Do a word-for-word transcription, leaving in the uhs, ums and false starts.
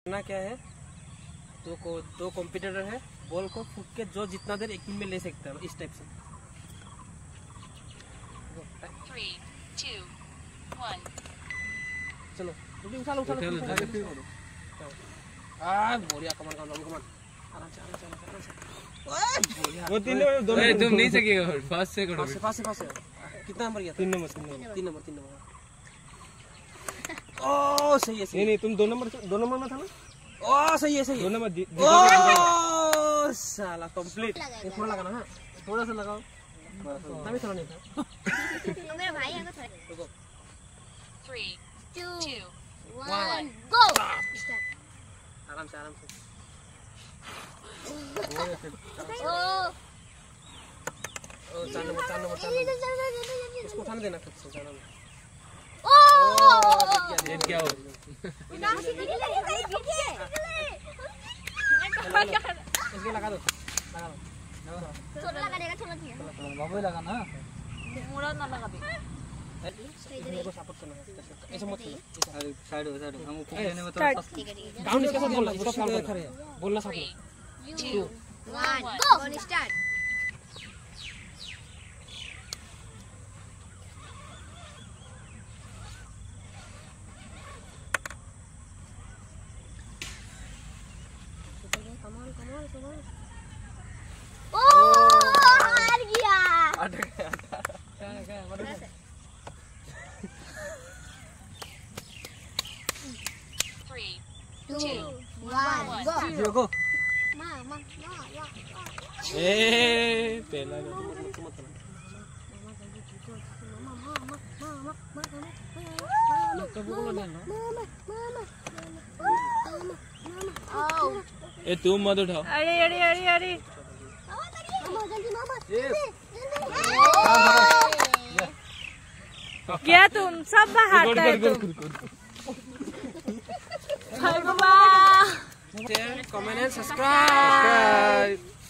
करना क्या है, दो को दो कॉम्पिटिटर है, बॉल को फूक के जो जितना देर एक मिनट में ले सकते हैं इस टाइप से। Three, two, one. चलो उठा लो उठा लो आ बढ़िया कमान कमान कमान आराम से आराम से आराम से वो तीन दोनों तुम नहीं सकेगा फास्ट से करो फास्ट से फास्ट कितना नंबर गया? तीन नंबर तीन नंबर तीन नंबर ओ सही है नहीं नहीं तुम दो नंबर दो नंबर में था ना। ओ सही है सही है दो नंबर ओ साला कंप्लीट थोड़ा लगाना है थोड़ा सा लगाओ तभी थोड़ा नहीं था मेरा भाई है थोड़ा रुको Three, two two, one go आराम से आराम से ओ ओ चार नंबर चार नंबर चार नंबर इसको उठाने देना खुद से चार नंबर ओ ये क्या हो इसको लगा दो लगा दो थोड़ा लगा देगा थोड़ा ठीक है बाबू लगा ना मोड़ा ना लगा भी। मेरे को सपोर्ट करना है ऐसे मत करो साइड हो साइड हम ऊपर लेने में तो ठीक है ठीक है डाउन इसके साथ बोलना इसका काम खड़े बोलना साथ में Two, one go on start ओ हार गया अटक गया क्या क्या मतलब three, two one go zero को मां मां या ए पहला ए तुम मत उठाओ। अरे अरे अरे अरे क्या तुम सब बाहर है तुम शेयर कमेंट एंड सब्सक्राइब।